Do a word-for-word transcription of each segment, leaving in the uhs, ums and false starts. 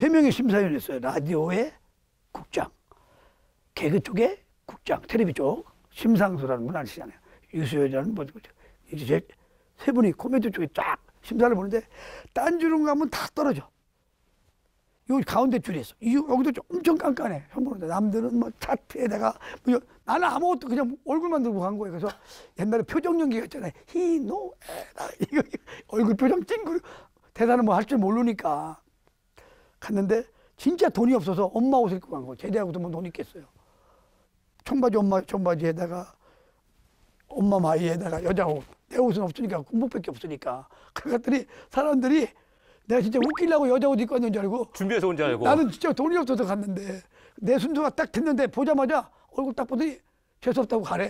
세 명의 심사위원이 있어요. 라디오의 국장, 개그 쪽에 국장, 텔레비 쪽 심상수라는 분 아시잖아요. 유수열이라는 분. 이제 세 분이 코미디 쪽에 쫙 심사를 보는데 딴 줄은 가면 다 떨어져. 요 가운데 줄이 있어. 이 여기도 좀 엄청 깐깐해. 형 보는데 남들은 뭐 차트에다가 뭐 나는 아무것도 그냥 얼굴만 들고 간 거예요. 그래서 옛날에 표정 연기가 있잖아요. 히노 에라 이거 얼굴 표정 찡그리 대사는 뭐 할 줄 모르니까 갔는데 진짜 돈이 없어서 엄마 옷을 입고 간 거예요. 제대하고도 뭐 돈 있겠어요. 청바지 엄마 청바지에다가 엄마 마이에다가 여자 옷. 내 옷은 없으니까 군복밖에 없으니까. 그랬더니 사람들이 내가 진짜 웃기려고 여자 옷 입고 왔는 줄 알고 준비해서 온 줄 알고 나는 진짜 돈이 없어서 갔는데 내 순서가 딱 됐는데 보자마자 얼굴 딱 보더니 재수없다고 가래.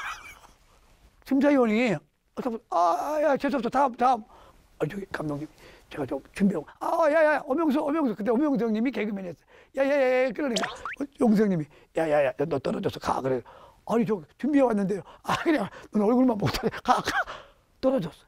심사위원이 아야 재수없어 다음 다음 아 저기 감독님 제가 좀 준비하고 아 야야 엄영수 엄영수 그때 엄영수 형님이 개그맨이었어. 야야야 그러니까 용수 형님이 야야야 너 떨어져서 가 그래. 아니 저 준비해 왔는데요. 아 그냥 넌 얼굴만 보고 가 가 떨어졌어.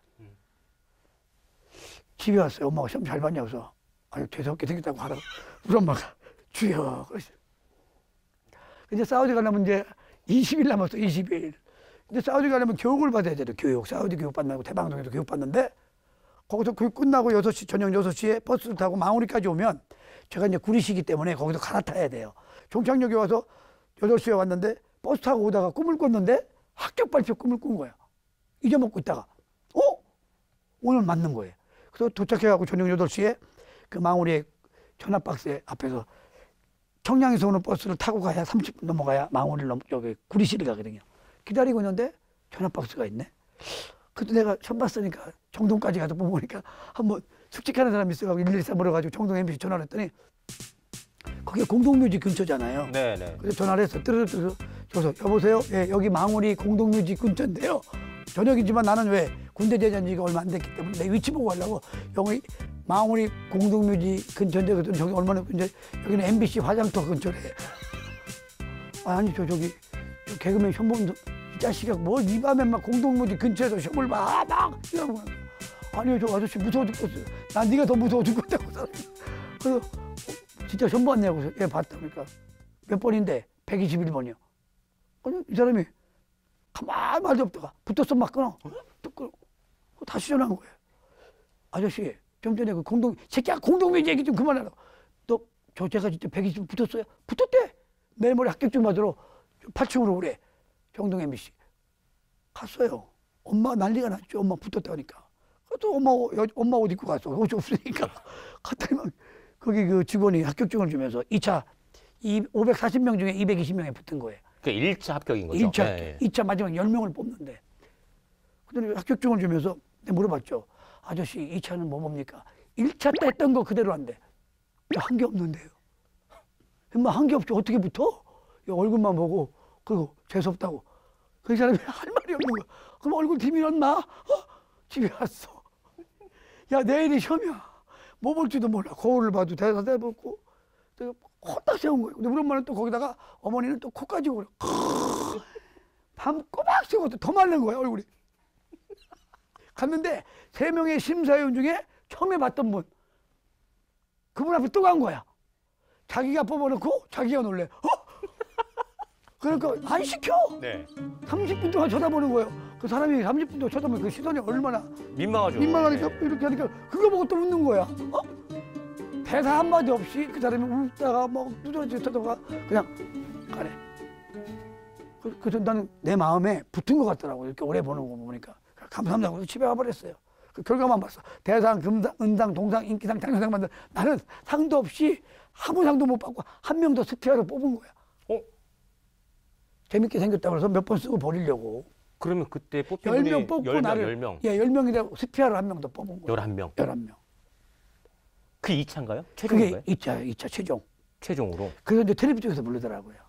집에 왔어요. 엄마가 시험 잘 봤냐고 해서 아니 재수없게 생겼다고 하라고 우리 엄마가 주여 그러시. 이제 사우디 가려면 이제 이십 일 남았어. 이십 일. 이제 사우디 가려면 교육을 받아야 돼요. 교육. 사우디 교육 받는다고 대방동에서 교육 받는데 거기서 교육 끝나고 여섯 시 저녁 여섯 시에 버스를 타고 망우리까지 오면 제가 이제 구리시기 때문에 거기서 갈아타야 돼요. 종착역에 와서 여덟 시에 왔는데 버스 타고 오다가 꿈을 꿨는데 합격 발표 꿈을 꾼 거야. 잊어먹고 있다가 어? 오늘 맞는 거예요. 그래서 도착해가지고 저녁 여덟 시에 그 망우리의 전화박스 앞에서 청량에서 오는 버스를 타고 가야 삼십 분 넘어가야 망우리를 넘, 여기 구리시를 가거든요. 기다리고 있는데 전화박스가 있네. 그때 내가 처음 봤으니까 정동까지 가서 보니까 한번 숙직하는 사람이 있어가지고 일일사 물어가지고 정동 엠비씨 전화를 했더니 거기 공동묘지 근처잖아요. 네네. 그래서 전화를 했어. 뜨르르뜨르 저서 여보세요? 예, 여기 망우리 공동묘지 근처인데요. 저녁이지만 나는 왜 군대 대전지가 얼마 안 됐기 때문에 내 위치 보고 가려고 여기 망우리 공동묘지 근처인데 그랬더니 저기 얼마나 이제 여기는 엠비씨 화장터 근처래. 아니 저 저기 저 개그맨 현범 이 자식아 뭐 이 밤에 막 공동묘지 근처에서 시험을 막막 이러고 아니요 저 아저씨 무서워 죽겠어요. 난 네가 더 무서워 죽겠다고 사람이. 그래서 어, 진짜 시험 봤냐고 예 봤다니까 몇 번인데 백이십일 번이요. 아니 이 사람이 가만 말도 없다가 붙었어 막 끊어. 또 끊어. 다시 전화한 거예요. 아저씨 좀 전에 그 공동 새끼야 공동묘지 얘기 좀 그만하라고. 너 저 제가 진짜 백이십 번 붙었어요? 붙었대. 내일 모레 합격증 받으러 팔 층으로 오래. 정동 엠비씨 갔어요. 엄마 난리가 났죠. 엄마 붙었다 하니까. 또 엄마 여, 엄마 옷 입고 갔어. 옷이 없으니까. 갔더니 막 거기 그 직원이 합격증을 주면서 이 차 오백사십 명 중에 이백이십 명에 붙은 거예요. 그러니까 일 차 합격인 거죠. 일 차, 네. 이 차 마지막 열 명을 뽑는데. 그랬더니 합격증을 주면서 내가 물어봤죠. 아저씨 이 차는 뭐 뭡니까? 일 차 때 했던 거 그대로 한대. 한 게 없는데요. 엄마 한 게 없죠. 어떻게 붙어? 얼굴만 보고 그리고 재수없다고. 그 사람이 할 말이 없는 거야. 그럼 얼굴 디밀었나? 마 어? 집에 왔어. 야 내일이 시험이야. 뭐 볼지도 몰라. 거울을 봐도 대사 대보고 코딱 세운 거예요. 근데 우리 엄마는 또 거기다가 어머니는 또 코까지 오고 밤 꼬박 세고 더 마른 거야 얼굴이. 갔는데 세 명의 심사위원 중에 처음에 봤던 분 그분 앞에 또 간 거야. 자기가 뽑아놓고 자기가 놀래. 어? 그러니까 안 시켜. 네. 삼십 분 동안 쳐다보는 거예요. 그 사람이 삼십 분 동안 쳐다보면 그 시선이 얼마나 민망하죠. 민망하니까 네. 이렇게 하니까 그거 보고 또 웃는 거야. 어? 대사 한마디 없이 그 사람이 웃다가 막 두드러지 쳐다가 그냥 가래. 그- 그래서 나는 내 마음에 붙은 것 같더라고. 이렇게 오래 보는 거 보니까. 감사합니다. 그래서 집에 가버렸어요. 그 결과만 봤어. 대상, 금상, 은상, 동상, 인기상, 장려상 받는 나는 상도 없이 아무 상도 못 받고 한 명 더 스피어로 뽑은 거야. 어? 재밌게 생겼다고 해서 몇 번 쓰고 버리려고. 그러면 그때 뽑힌 열 분이 명 뽑고 열 명, 나를 열 명. 예, 열 명이라고 스피어를 한 명 더 뽑은 거야. 열한 명. 열한 명. 그 이 차인가요? 그게 최종인가요? 이 차, 이 차 최종. 최종으로. 그래서 이제 텔레비 쪽에서 부르더라고요.